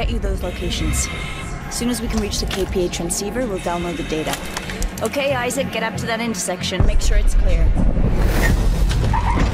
get you those locations. As soon as we can reach the KPA transceiver, we'll download the data. Okay, Isaac, get up to that intersection. Make sure it's clear.